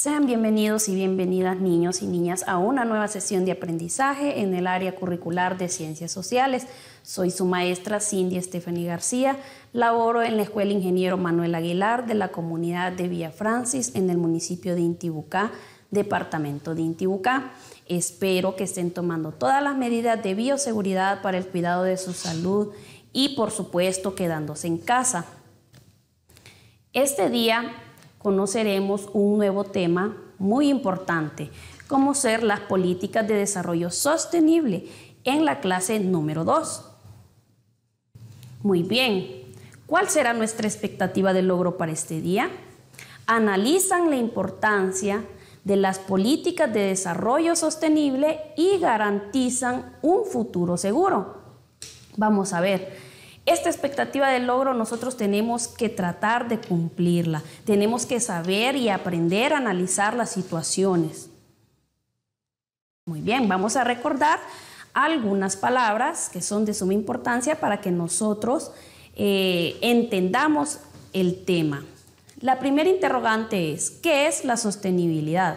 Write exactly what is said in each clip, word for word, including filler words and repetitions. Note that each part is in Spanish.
Sean bienvenidos y bienvenidas niños y niñas a una nueva sesión de aprendizaje en el área curricular de Ciencias Sociales. Soy su maestra Cindy Stephanie García, laboro en la Escuela Ingeniero Manuel Aguilar de la comunidad de Villa Francis en el municipio de Intibucá, departamento de Intibucá. Espero que estén tomando todas las medidas de bioseguridad para el cuidado de su salud y por supuesto quedándose en casa. Este día conoceremos un nuevo tema muy importante, como ser las políticas de desarrollo sostenible en la clase número dos. Muy bien, ¿cuál será nuestra expectativa de logro para este día? Analizan la importancia de las políticas de desarrollo sostenible y garantizan un futuro seguro. Vamos a ver. Esta expectativa de logro nosotros tenemos que tratar de cumplirla. Tenemos que saber y aprender a analizar las situaciones. Muy bien, vamos a recordar algunas palabras que son de suma importancia para que nosotros eh, entendamos el tema. La primera interrogante es, ¿qué es la sostenibilidad?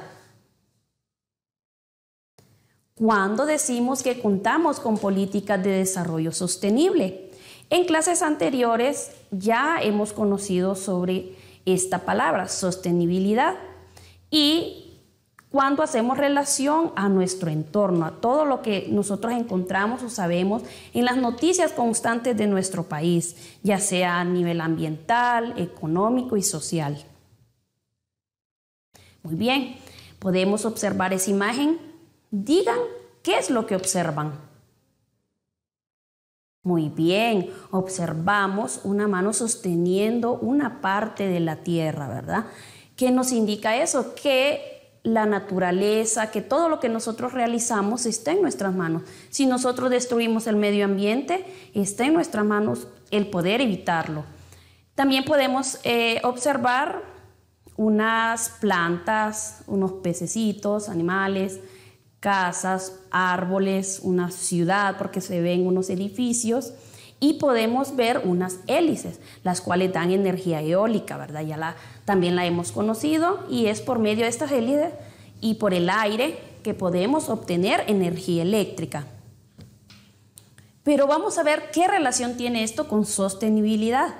¿Cuándo decimos que contamos con políticas de desarrollo sostenible? En clases anteriores ya hemos conocido sobre esta palabra, sostenibilidad, y cuando hacemos relación a nuestro entorno, a todo lo que nosotros encontramos o sabemos en las noticias constantes de nuestro país, ya sea a nivel ambiental, económico y social. Muy bien, podemos observar esa imagen. Digan, ¿qué es lo que observan? Muy bien, observamos una mano sosteniendo una parte de la tierra, ¿verdad? ¿Qué nos indica eso? Que la naturaleza, que todo lo que nosotros realizamos está en nuestras manos. Si nosotros destruimos el medio ambiente, está en nuestras manos el poder evitarlo. También podemos eh, observar unas plantas, unos pececitos, animales, casas, árboles, una ciudad, porque se ven unos edificios, y podemos ver unas hélices, las cuales dan energía eólica, ¿verdad? Ya la, también la hemos conocido, y es por medio de estas hélices y por el aire que podemos obtener energía eléctrica. Pero vamos a ver qué relación tiene esto con sostenibilidad.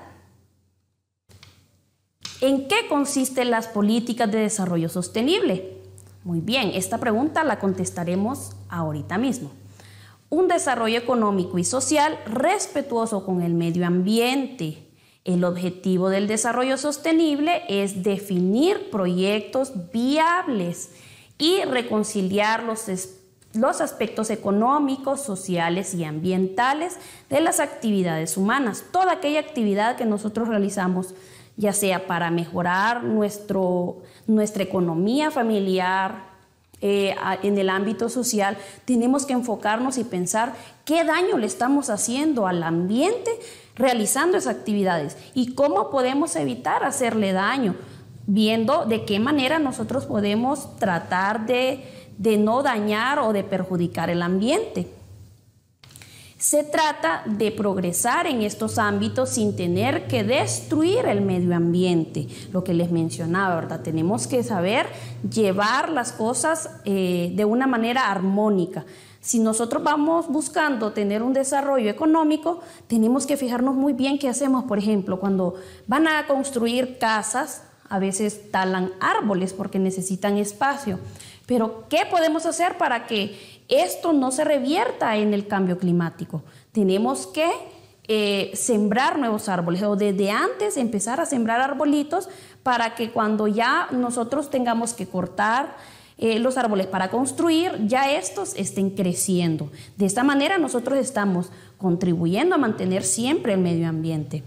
¿En qué consisten las políticas de desarrollo sostenible? Muy bien, esta pregunta la contestaremos ahorita mismo. Un desarrollo económico y social respetuoso con el medio ambiente. El objetivo del desarrollo sostenible es definir proyectos viables y reconciliar los, los aspectos económicos, sociales y ambientales de las actividades humanas. Toda aquella actividad que nosotros realizamos, ya sea para mejorar nuestro, nuestra economía familiar, eh, en el ámbito social, tenemos que enfocarnos y pensar qué daño le estamos haciendo al ambiente realizando esas actividades y cómo podemos evitar hacerle daño, viendo de qué manera nosotros podemos tratar de, de no dañar o de perjudicar el ambiente. Se trata de progresar en estos ámbitos sin tener que destruir el medio ambiente, lo que les mencionaba, ¿verdad? Tenemos que saber llevar las cosas eh, de una manera armónica. Si nosotros vamos buscando tener un desarrollo económico, tenemos que fijarnos muy bien qué hacemos. Por ejemplo, cuando van a construir casas, a veces talan árboles porque necesitan espacio. Pero, ¿qué podemos hacer para que esto no se revierta en el cambio climático? Tenemos que eh, sembrar nuevos árboles o desde antes empezar a sembrar arbolitos para que cuando ya nosotros tengamos que cortar eh, los árboles para construir, ya estos estén creciendo. De esta manera nosotros estamos contribuyendo a mantener siempre el medio ambiente.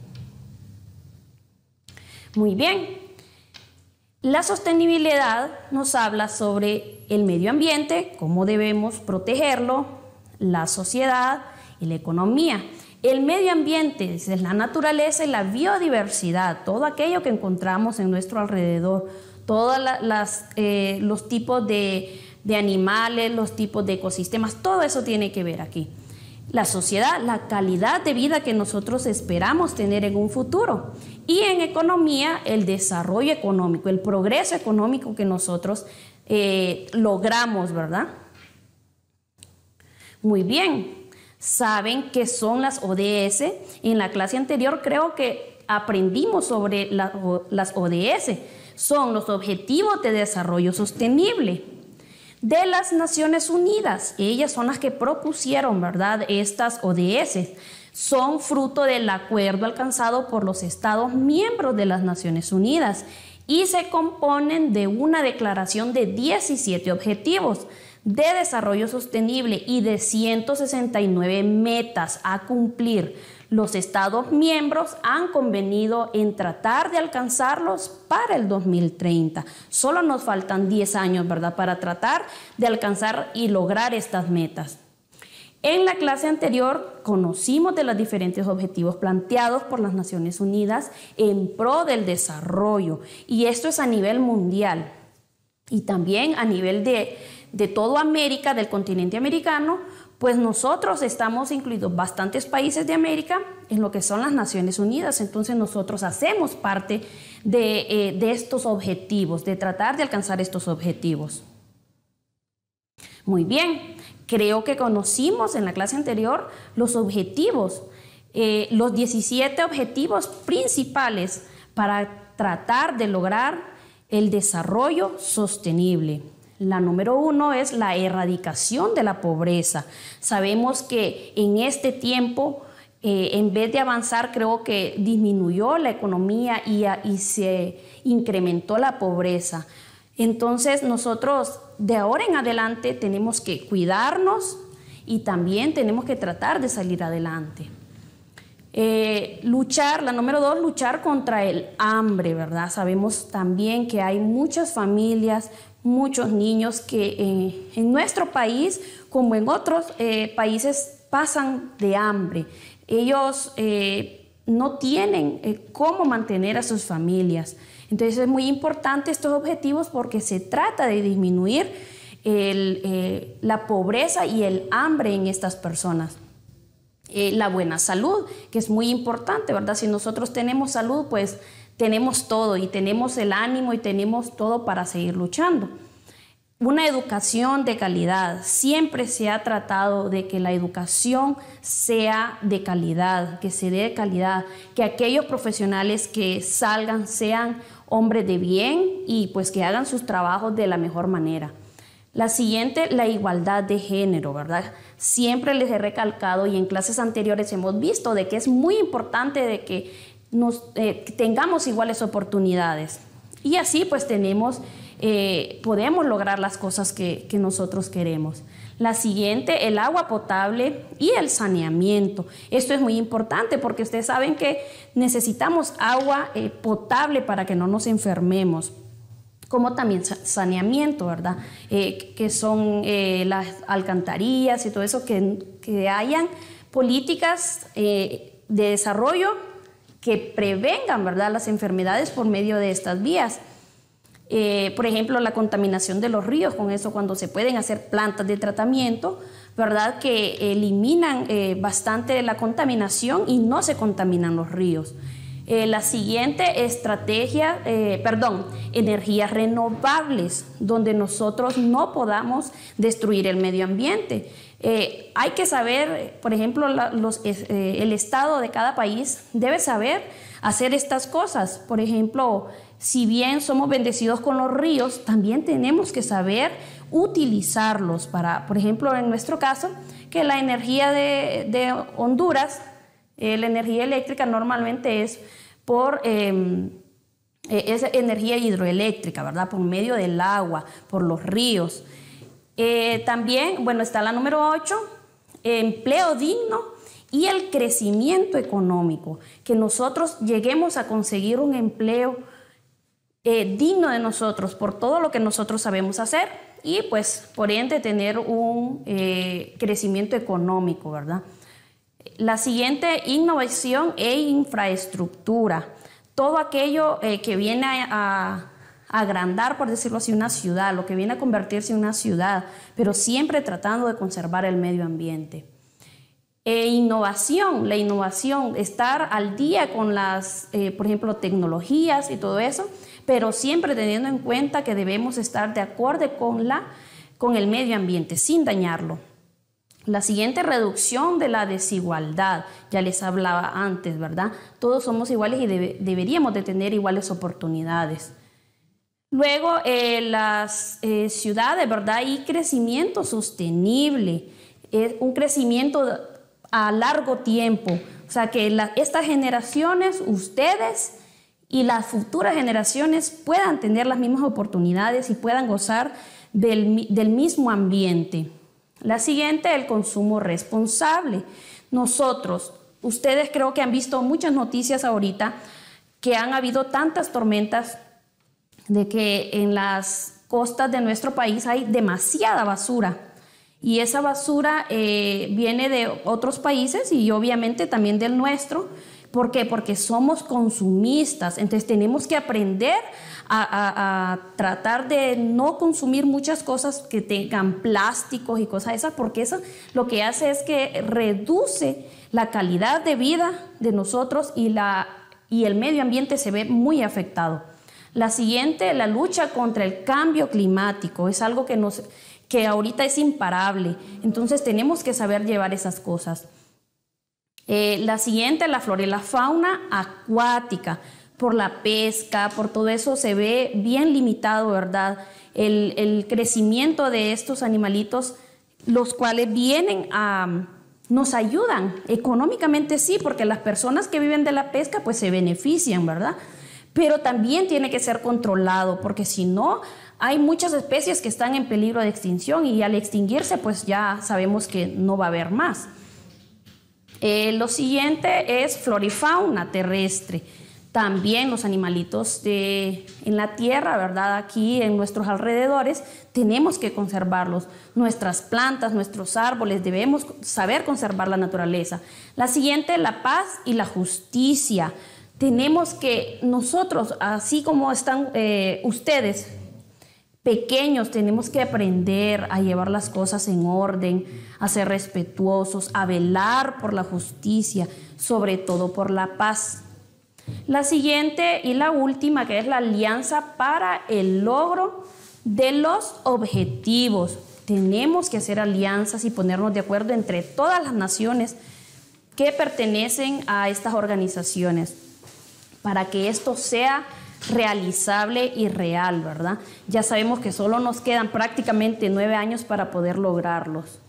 Muy bien. La sostenibilidad nos habla sobre el medio ambiente, cómo debemos protegerlo, la sociedad y la economía. El medio ambiente es la naturaleza y la biodiversidad, todo aquello que encontramos en nuestro alrededor, todos eh, los tipos de, de animales, los tipos de ecosistemas, todo eso tiene que ver aquí. la sociedad, la calidad de vida que nosotros esperamos tener en un futuro. Y en economía, el desarrollo económico, el progreso económico que nosotros eh, logramos, ¿verdad? Muy bien. ¿Saben qué son las O D S? En la clase anterior creo que aprendimos sobre la, o, las O D S. Son los Objetivos de Desarrollo Sostenible de las Naciones Unidas. Ellas son las que propusieron, ¿verdad?, estas O D S. Son fruto del acuerdo alcanzado por los Estados miembros de las Naciones Unidas y se componen de una declaración de diecisiete objetivos de desarrollo sostenible y de ciento sesenta y nueve metas a cumplir. Los Estados miembros han convenido en tratar de alcanzarlos para el dos mil treinta. Solo nos faltan diez años, ¿verdad?, para tratar de alcanzar y lograr estas metas. En la clase anterior conocimos de los diferentes objetivos planteados por las Naciones Unidas en pro del desarrollo, y esto es a nivel mundial y también a nivel de, de toda América, del continente americano. Pues nosotros estamos incluidos bastantes países de América en lo que son las Naciones Unidas, entonces nosotros hacemos parte de, eh, de estos objetivos, de tratar de alcanzar estos objetivos. Muy bien, creo que conocimos en la clase anterior los objetivos, eh, los diecisiete objetivos principales para tratar de lograr el desarrollo sostenible. La número uno es la erradicación de la pobreza. Sabemos que en este tiempo, eh, en vez de avanzar, creo que disminuyó la economía y, y se incrementó la pobreza. Entonces nosotros de ahora en adelante tenemos que cuidarnos y también tenemos que tratar de salir adelante. Eh, luchar, la número dos, luchar contra el hambre, ¿verdad? Sabemos también que hay muchas familias, muchos niños que eh, en nuestro país, como en otros eh, países, pasan de hambre. Ellos eh, no tienen eh, cómo mantener a sus familias. Entonces es muy importante estos objetivos porque se trata de disminuir el, eh, la pobreza y el hambre en estas personas. Eh, la buena salud, que es muy importante, ¿verdad? Si nosotros tenemos salud, pues tenemos todo y tenemos el ánimo y tenemos todo para seguir luchando. Una educación de calidad. Siempre se ha tratado de que la educación sea de calidad, que se dé de calidad, que aquellos profesionales que salgan sean hombres de bien y pues que hagan sus trabajos de la mejor manera. La siguiente, la igualdad de género, ¿verdad? Siempre les he recalcado y en clases anteriores hemos visto de que es muy importante de que nos, eh, tengamos iguales oportunidades. Y así pues tenemos, eh, podemos lograr las cosas que, que nosotros queremos. La siguiente, el agua potable y el saneamiento. Esto es muy importante porque ustedes saben que necesitamos agua eh, potable para que no nos enfermemos, como también saneamiento, ¿verdad? Eh, que son eh, las alcantarillas y todo eso, que, que hayan políticas eh, de desarrollo que prevengan, ¿verdad?, las enfermedades por medio de estas vías. Eh, por ejemplo, la contaminación de los ríos, con eso cuando se pueden hacer plantas de tratamiento, ¿verdad?, que eliminan eh, bastante la contaminación y no se contaminan los ríos. Eh, la siguiente estrategia, eh, perdón, energías renovables, donde nosotros no podamos destruir el medio ambiente. Eh, hay que saber, por ejemplo, la, los, eh, el estado de cada país debe saber hacer estas cosas. Por ejemplo, si bien somos bendecidos con los ríos, también tenemos que saber utilizarlos para, por ejemplo, en nuestro caso, que la energía de, de Honduras, eh, la energía eléctrica normalmente es por eh, es energía hidroeléctrica, ¿verdad? Por medio del agua, por los ríos. Eh, también, bueno, está la número ocho, empleo digno y el crecimiento económico, que nosotros lleguemos a conseguir un empleo eh, digno de nosotros por todo lo que nosotros sabemos hacer y pues por ende tener un eh, crecimiento económico, ¿verdad? La siguiente, innovación e infraestructura. Todo aquello eh, que viene a, a agrandar, por decirlo así, una ciudad, lo que viene a convertirse en una ciudad, pero siempre tratando de conservar el medio ambiente. E innovación, la innovación, estar al día con las, eh, por ejemplo, tecnologías y todo eso, pero siempre teniendo en cuenta que debemos estar de acuerdo con, la, con el medio ambiente, sin dañarlo. La siguiente, reducción de la desigualdad, ya les hablaba antes, ¿verdad? Todos somos iguales y debe, deberíamos de tener iguales oportunidades. Luego, eh, las eh, ciudades, ¿verdad? Y crecimiento sostenible, eh, un crecimiento a largo tiempo, o sea que la, estas generaciones, ustedes y las futuras generaciones puedan tener las mismas oportunidades y puedan gozar del, del mismo ambiente. La siguiente, el consumo responsable. Nosotros, ustedes creo que han visto muchas noticias ahorita que han habido tantas tormentas de que en las costas de nuestro país hay demasiada basura. Y esa basura eh, viene de otros países y obviamente también del nuestro. ¿Por qué? Porque somos consumistas. Entonces tenemos que aprender a, a, a tratar de no consumir muchas cosas que tengan plásticos y cosas esas, porque eso lo que hace es que reduce la calidad de vida de nosotros y, la, y el medio ambiente se ve muy afectado. La siguiente, la lucha contra el cambio climático. Es algo que nos... que ahorita es imparable, entonces tenemos que saber llevar esas cosas. Eh, la siguiente, la flora y la fauna acuática, por la pesca, por todo eso se ve bien limitado, ¿verdad? El, el crecimiento de estos animalitos, los cuales vienen a, nos ayudan económicamente, sí, porque las personas que viven de la pesca pues se benefician, ¿verdad? Pero también tiene que ser controlado, porque si no, hay muchas especies que están en peligro de extinción y al extinguirse, pues ya sabemos que no va a haber más. Eh, lo siguiente es flora y fauna terrestre. También los animalitos de, en la tierra, ¿verdad? Aquí en nuestros alrededores, tenemos que conservarlos. Nuestras plantas, nuestros árboles, debemos saber conservar la naturaleza. La siguiente, la paz y la justicia. Tenemos que nosotros, así como están eh, ustedes, pequeños, tenemos que aprender a llevar las cosas en orden, a ser respetuosos, a velar por la justicia, sobre todo por la paz. La siguiente y la última, que es la alianza para el logro de los objetivos. Tenemos que hacer alianzas y ponernos de acuerdo entre todas las naciones que pertenecen a estas organizaciones para que esto sea realizable y real, ¿verdad? Ya sabemos que solo nos quedan prácticamente nueve años para poder lograrlos.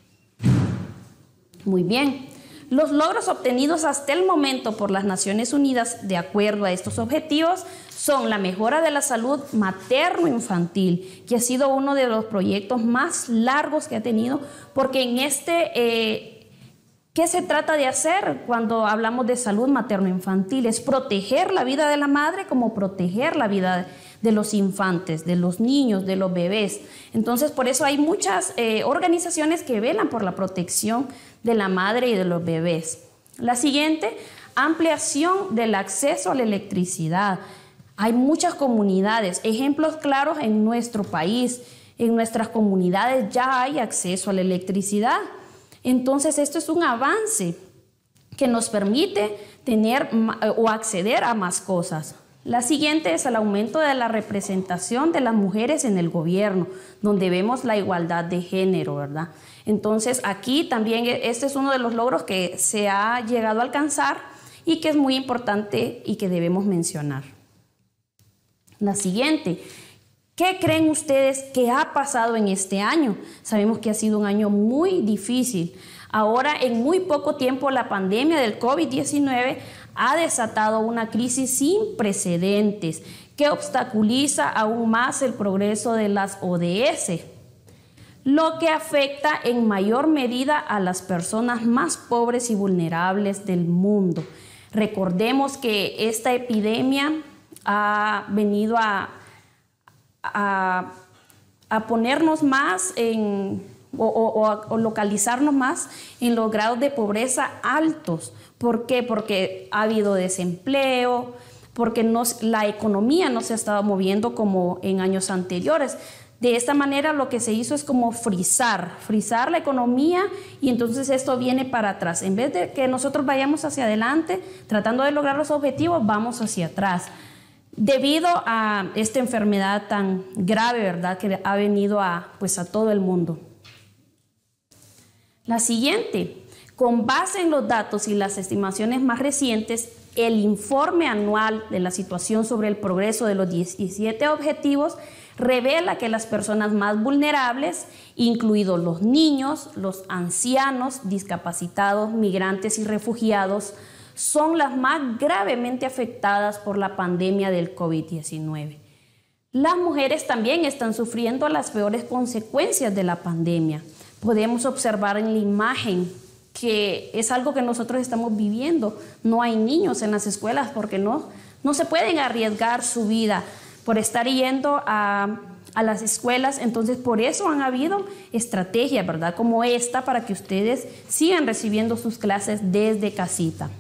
Muy bien. Los logros obtenidos hasta el momento por las Naciones Unidas de acuerdo a estos objetivos son la mejora de la salud materno-infantil, que ha sido uno de los proyectos más largos que ha tenido, porque en este... Eh, ¿Qué se trata de hacer cuando hablamos de salud materno-infantil? Es proteger la vida de la madre como proteger la vida de los infantes, de los niños, de los bebés. Entonces, por eso hay muchas eh, organizaciones que velan por la protección de la madre y de los bebés. La siguiente, ampliación del acceso a la electricidad. Hay muchas comunidades, ejemplos claros en nuestro país. En nuestras comunidades ya hay acceso a la electricidad. Entonces, esto es un avance que nos permite tener o acceder a más cosas. La siguiente es el aumento de la representación de las mujeres en el gobierno, donde vemos la igualdad de género, ¿verdad? Entonces, aquí también este es uno de los logros que se ha llegado a alcanzar y que es muy importante y que debemos mencionar. La siguiente. ¿Qué creen ustedes que ha pasado en este año? Sabemos que ha sido un año muy difícil. Ahora, en muy poco tiempo, la pandemia del COVID diecinueve ha desatado una crisis sin precedentes que obstaculiza aún más el progreso de las O D S, lo que afecta en mayor medida a las personas más pobres y vulnerables del mundo. Recordemos que esta epidemia ha venido a A, a ponernos más en, o, o, o localizarnos más en los grados de pobreza altos. ¿Por qué? Porque ha habido desempleo, porque no, la economía no se ha estado moviendo como en años anteriores. De esta manera lo que se hizo es como frizar, frizar la economía, y entonces esto viene para atrás. En vez de que nosotros vayamos hacia adelante tratando de lograr los objetivos, vamos hacia atrás. Debido a esta enfermedad tan grave, ¿verdad?, que ha venido a, pues, a todo el mundo. La siguiente, con base en los datos y las estimaciones más recientes, el informe anual de la situación sobre el progreso de los diecisiete objetivos revela que las personas más vulnerables, incluidos los niños, los ancianos, discapacitados, migrantes y refugiados, son las más gravemente afectadas por la pandemia del COVID diecinueve. Las mujeres también están sufriendo las peores consecuencias de la pandemia. Podemos observar en la imagen que es algo que nosotros estamos viviendo. No hay niños en las escuelas porque no, no se pueden arriesgar su vida por estar yendo a, a las escuelas. Entonces, por eso han habido estrategias, ¿verdad?, como esta, para que ustedes sigan recibiendo sus clases desde casita.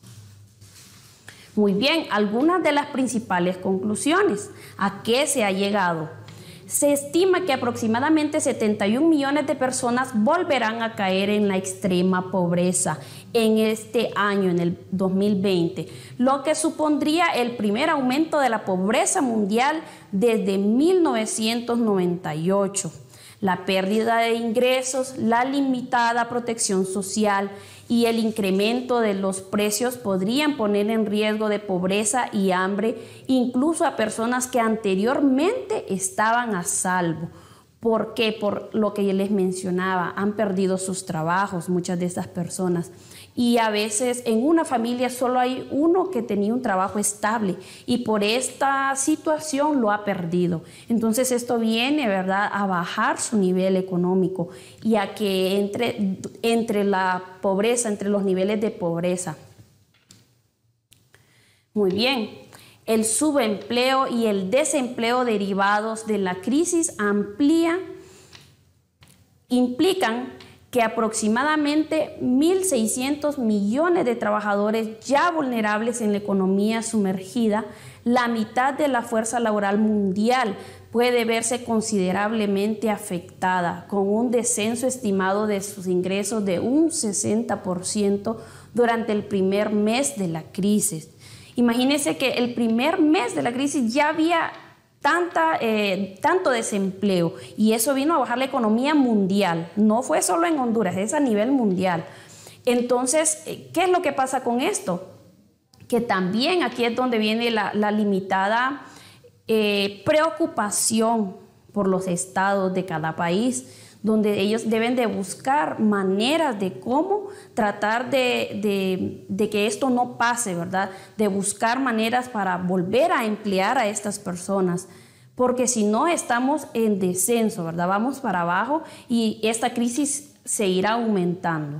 Muy bien, algunas de las principales conclusiones. ¿A qué se ha llegado? Se estima que aproximadamente setenta y un millones de personas volverán a caer en la extrema pobreza en este año, en el dos mil veinte, lo que supondría el primer aumento de la pobreza mundial desde mil novecientos noventa y ocho. La pérdida de ingresos, la limitada protección social y el incremento de los precios podrían poner en riesgo de pobreza y hambre incluso a personas que anteriormente estaban a salvo. ¿Por qué? Por lo que les mencionaba, han perdido sus trabajos muchas de estas personas. Y a veces en una familia solo hay uno que tenía un trabajo estable y por esta situación lo ha perdido. Entonces esto viene, ¿verdad?, a bajar su nivel económico y a que entre, entre la pobreza, entre los niveles de pobreza. Muy bien. El subempleo y el desempleo derivados de la crisis amplía, implican que aproximadamente mil seiscientos millones de trabajadores ya vulnerables en la economía sumergida, la mitad de la fuerza laboral mundial puede verse considerablemente afectada, con un descenso estimado de sus ingresos de un sesenta por ciento durante el primer mes de la crisis. Imagínense que el primer mes de la crisis ya había Tanta, eh, tanto desempleo, y eso vino a bajar la economía mundial. No fue solo en Honduras, es a nivel mundial. Entonces, ¿qué es lo que pasa con esto? Que también aquí es donde viene la, la limitada eh, preocupación por los estados de cada país, donde ellos deben de buscar maneras de cómo tratar de, de, de que esto no pase, ¿verdad? De buscar maneras para volver a emplear a estas personas, porque si no estamos en descenso, ¿verdad? Vamos para abajo y esta crisis se irá aumentando.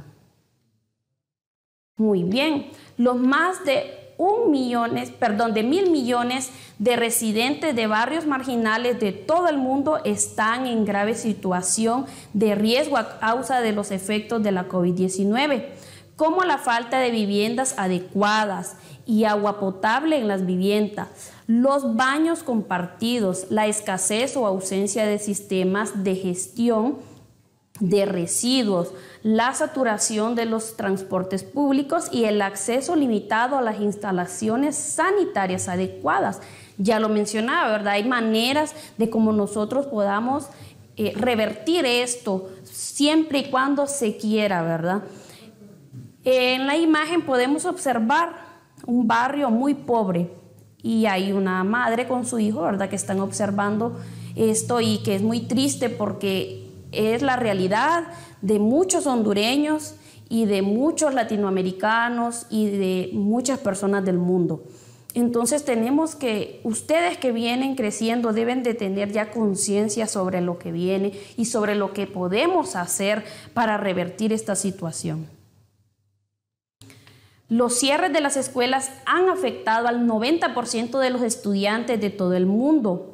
Muy bien, los más de un millones, perdón, de mil millones de residentes de barrios marginales de todo el mundo están en grave situación de riesgo a causa de los efectos de la COVID diecinueve, como la falta de viviendas adecuadas y agua potable en las viviendas, los baños compartidos, la escasez o ausencia de sistemas de gestión de residuos, la saturación de los transportes públicos y el acceso limitado a las instalaciones sanitarias adecuadas. Ya lo mencionaba, ¿verdad? Hay maneras de cómo nosotros podamos eh, revertir esto siempre y cuando se quiera, ¿verdad? En la imagen podemos observar un barrio muy pobre y hay una madre con su hijo, ¿verdad?, que están observando esto y que es muy triste porque es la realidad de muchos hondureños y de muchos latinoamericanos y de muchas personas del mundo. Entonces tenemos que, ustedes que vienen creciendo deben de tener ya conciencia sobre lo que viene y sobre lo que podemos hacer para revertir esta situación. Los cierres de las escuelas han afectado al noventa por ciento de los estudiantes de todo el mundo.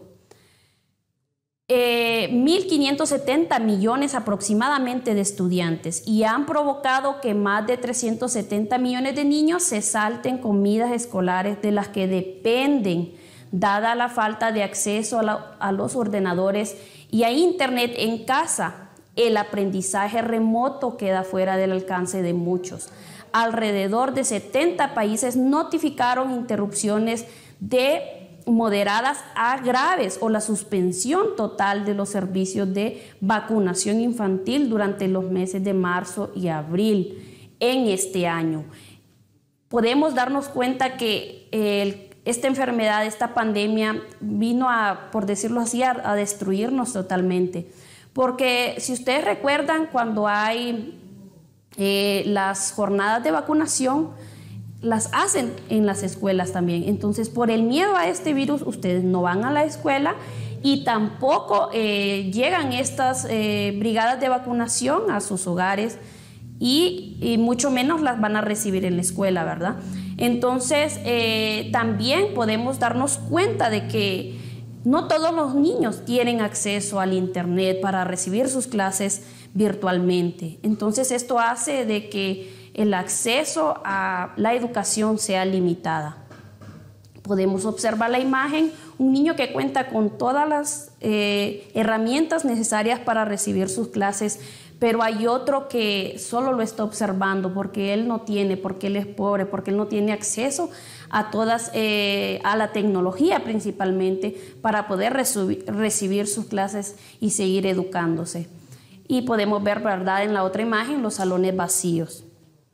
Eh, mil quinientos setenta millones aproximadamente de estudiantes y han provocado que más de trescientos setenta millones de niños se salten comidas escolares de las que dependen dada la falta de acceso a, la, a los ordenadores y a Internet en casa. El aprendizaje remoto queda fuera del alcance de muchos. Alrededor de setenta países notificaron interrupciones de moderadas a graves o la suspensión total de los servicios de vacunación infantil durante los meses de marzo y abril en este año. Podemos darnos cuenta que el, esta enfermedad, esta pandemia vino a, por decirlo así, a, a destruirnos totalmente. Porque si ustedes recuerdan, cuando hay eh, las jornadas de vacunación, las hacen en las escuelas también. Entonces, por el miedo a este virus, ustedes no van a la escuela y tampoco eh, llegan estas eh, brigadas de vacunación a sus hogares y, y mucho menos las van a recibir en la escuela, ¿verdad? Entonces, eh, también podemos darnos cuenta de que no todos los niños tienen acceso al Internet para recibir sus clases virtualmente. Entonces, esto hace de que el acceso a la educación sea limitada. Podemos observar la imagen, un niño que cuenta con todas las eh, herramientas necesarias para recibir sus clases, pero hay otro que solo lo está observando porque él no tiene, porque él es pobre, porque él no tiene acceso a todas, eh, a la tecnología principalmente, para poder recibir sus clases y seguir educándose. Y podemos ver, ¿verdad?, en la otra imagen, los salones vacíos.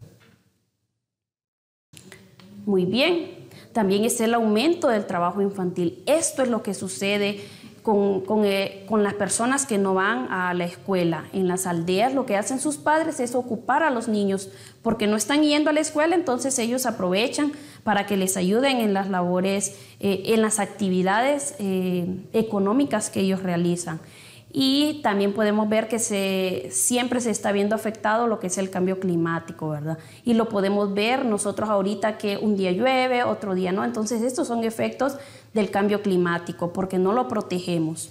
Muy bien, también es el aumento del trabajo infantil. Esto es lo que sucede con, con, eh, con las personas que no van a la escuela. En las aldeas lo que hacen sus padres es ocupar a los niños porque no están yendo a la escuela, entonces ellos aprovechan para que les ayuden en las labores, eh, en las actividades eh, económicas que ellos realizan. Y también podemos ver que se, siempre se está viendo afectado lo que es el cambio climático, ¿verdad? Y lo podemos ver nosotros ahorita que un día llueve, otro día no. Entonces estos son efectos del cambio climático porque no lo protegemos.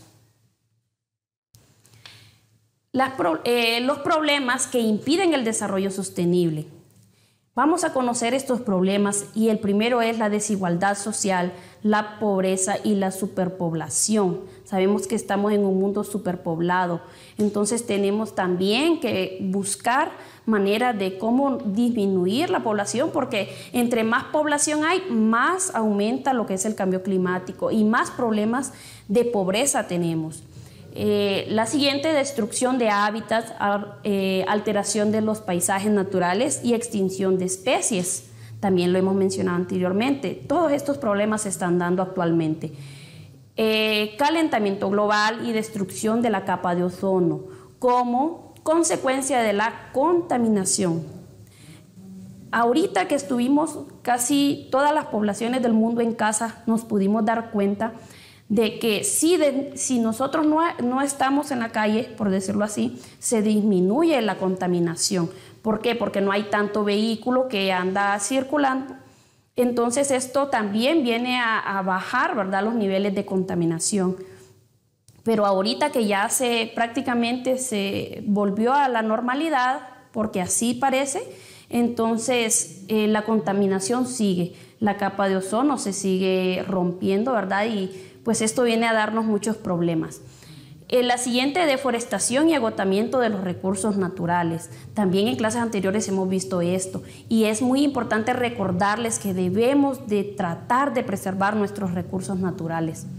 Las, eh, los problemas que impiden el desarrollo sostenible. Vamos a conocer estos problemas y el primero es la desigualdad social, la pobreza y la superpoblación. Sabemos que estamos en un mundo superpoblado, entonces tenemos también que buscar maneras de cómo disminuir la población, porque entre más población hay, más aumenta lo que es el cambio climático y más problemas de pobreza tenemos. Eh, la siguiente, destrucción de hábitats, eh, alteración de los paisajes naturales y extinción de especies. También lo hemos mencionado anteriormente. Todos estos problemas se están dando actualmente. Eh, calentamiento global y destrucción de la capa de ozono como consecuencia de la contaminación. Ahorita que estuvimos casi todas las poblaciones del mundo en casa, nos pudimos dar cuenta de que si, de, si nosotros no, no estamos en la calle, por decirlo así, se disminuye la contaminación. ¿Por qué? Porque no hay tanto vehículo que anda circulando. Entonces esto también viene a, a bajar, ¿verdad?, los niveles de contaminación. Pero ahorita que ya se prácticamente se volvió a la normalidad, porque así parece, entonces eh, la contaminación sigue, la capa de ozono se sigue rompiendo, ¿verdad? Y pues esto viene a darnos muchos problemas. Eh, la siguiente, deforestación y agotamiento de los recursos naturales. También en clases anteriores hemos visto esto y es muy importante recordarles que debemos de tratar de preservar nuestros recursos naturales.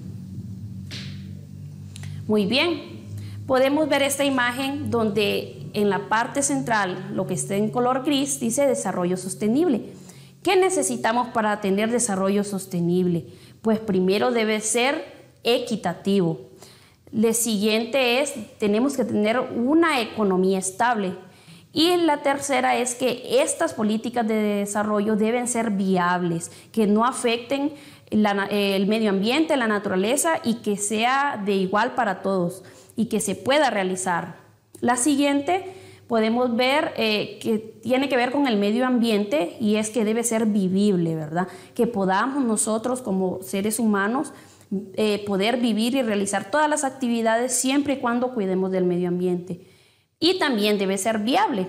Muy bien, podemos ver esta imagen donde en la parte central, lo que está en color gris, dice desarrollo sostenible. ¿Qué necesitamos para tener desarrollo sostenible? Pues primero debe ser equitativo. Lo siguiente es, tenemos que tener una economía estable. Y la tercera es que estas políticas de desarrollo deben ser viables, que no afecten la, el medio ambiente, la naturaleza y que sea de igual para todos y que se pueda realizar. La siguiente podemos ver eh, que tiene que ver con el medio ambiente y es que debe ser vivible, ¿verdad? Que podamos nosotros como seres humanos eh, poder vivir y realizar todas las actividades siempre y cuando cuidemos del medio ambiente. Y también debe ser viable.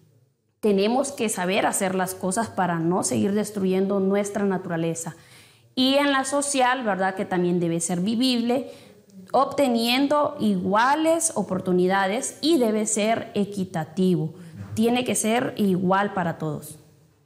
Tenemos que saber hacer las cosas para no seguir destruyendo nuestra naturaleza. Y en la social, ¿verdad?, que también debe ser vivible, obteniendo iguales oportunidades y debe ser equitativo. Tiene que ser igual para todos.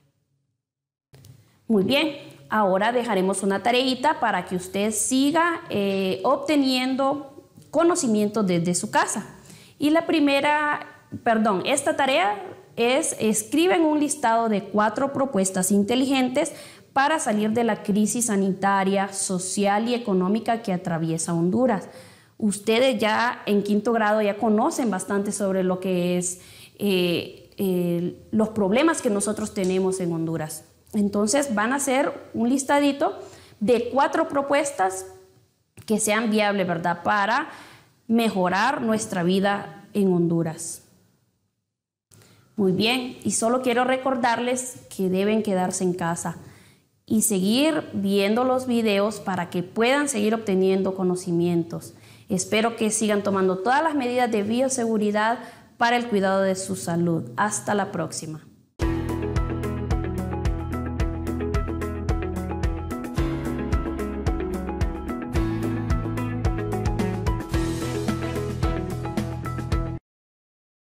Muy bien, ahora dejaremos una tareita para que usted siga eh, obteniendo conocimiento desde su casa. Y la primera, perdón, esta tarea es: escriben un listado de cuatro propuestas inteligentes para salir de la crisis sanitaria, social y económica que atraviesa Honduras. Ustedes ya en quinto grado ya conocen bastante sobre lo que es eh, eh, los problemas que nosotros tenemos en Honduras. Entonces van a hacer un listadito de cuatro propuestas que sean viables, ¿verdad?, para mejorar nuestra vida en Honduras. Muy bien, y solo quiero recordarles que deben quedarse en casa y seguir viendo los videos para que puedan seguir obteniendo conocimientos. Espero que sigan tomando todas las medidas de bioseguridad para el cuidado de su salud. Hasta la próxima.